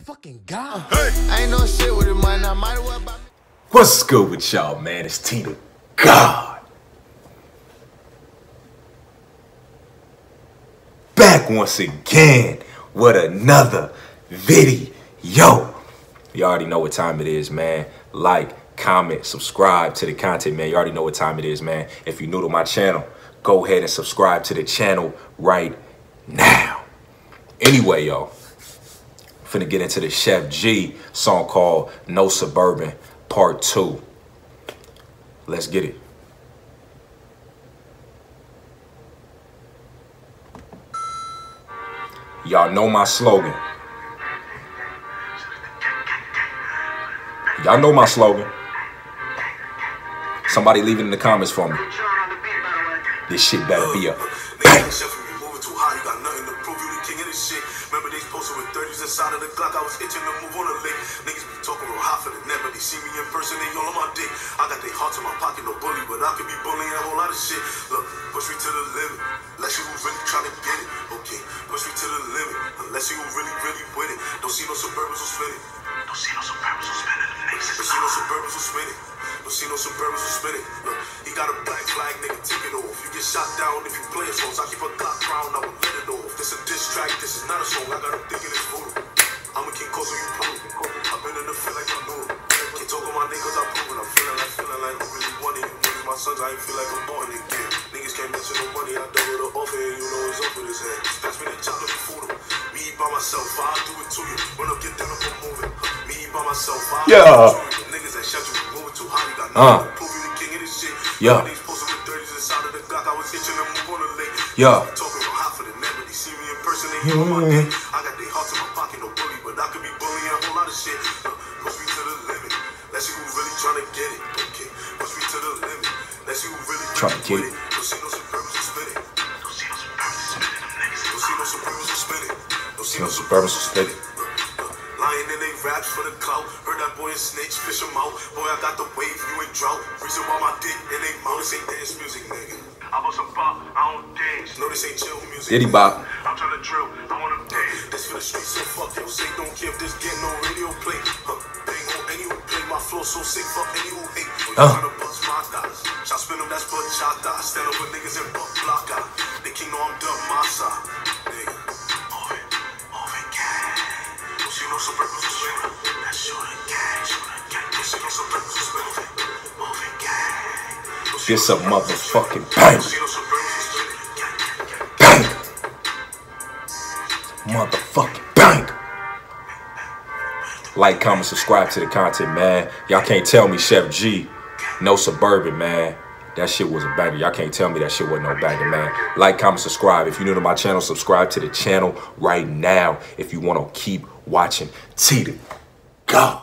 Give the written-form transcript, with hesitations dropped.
fucking God. Hey. I ain't no shit with it, man. I might as well buy me. What's good with y'all, man? It's T the God. Back once again with another video. You already know what time it is, man. Like, comment, subscribe to the content, man. You already know what time it is, man. If you're new to my channel, go ahead and subscribe to the channel right now. Anyway, y'all, finna get into the Chef G song called No Suburban Part 2. Let's get it. Y'all know my slogan. Y'all know my slogan. Somebody leave it in the comments for me. This shit better be a bang. Remember they posted with 30s inside of the Glock. I was itching to move on a lick. Niggas be talking real hot for the net, but they see me in person, they all on my dick. I got their hearts in my pocket, no bully, but I could be bullying a whole lot of shit. Look, push me to the limit, unless you really trying to get it. Okay, push me to the limit, unless you really with it. Don't see no Suburbans who spin it. Don't see no Suburbans who spin it. Don't see no Suburbans who spin it. Don't see no Suburbans who spin it. Look, he got a black flag, nigga, take it off. You get shot down if you play a songs. I keep a Glock round, I will let it off. This a diss track, this is not a song. I got him thinking it's voodoo. I'm a king cause you prove. I've been in the field like I know. Can't talk on my niggas, I prove it. I'm feeling like I really want it. You niggas, my sons, I ain't feel like I'm born again. Niggas can't mention no money, I double the offer, and you know it's up with his head. Pass me the chop, let me fool him. Me by myself, I'll do it to you. Run up, get down up and move it. Me by myself, I'll do it to you. Niggas that shut you, move it too high, you got nothing to prove you the king of this shit. Yeah. These posted with 30s inside of the Glock, I was itching to move on the lake. Yeah. Talking real hot for the net, but they see me in person, they hear on my dick. I got their hearts in my pocket, no bully, but I could be bullying a whole lot of shit. Push me to the limit, let's see who really trying to get it. Okay, push me to the limit, let's see who really trying to get it. Don't see no Suburbans who spin it. Don't see no Suburbans who spin it. Don't see no Suburbans who spin it. Don't see no Suburbans who spin it. Lying in they raps for the clout. Heard that boy a snitch, fish him out. Boy, I got the wave, you ain't drought. Reason why my dick in they mouth. This ain't dance music, nigga. I was a bop, I don't dance. No, this ain't chill music. Diddy bop. I'm trying to drill, I wanna dance. This for the streets, so fuck yo. Say don't care if this get no radio play. They ain't gon' any who play my flow so sick. Fuck any who hate. You tryna bust my guys. Shot spin them, that's bachata. Stand up with niggas and buck blocker. They king know I'm done my side. Nigga. No Suburbans who spin it. That's shooting gang. Don't see no Suburbans who spin it. Moving gang. This a motherfucking bang. Don't see no Suburbans who spin it. Bang. Motherfucking bang. Like, comment, subscribe to the content, man. Y'all can't tell me Chef G, No Suburban, man. That shit was a banger. Y'all can't tell me that shit wasn't no banger, man. Like, comment, subscribe. If you're new to my channel, subscribe to the channel right now if you want to keep watching T the God.